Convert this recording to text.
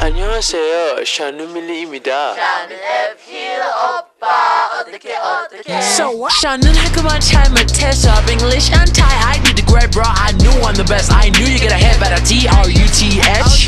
안녕하세요, 샤누밀리입니다. 나는 F힐 오빠 어떻게 So what? 샤는 할 그만 잘못해서 English untie I need the grade bro I knew I'm the best I knew you get a head better T-R-U-T-H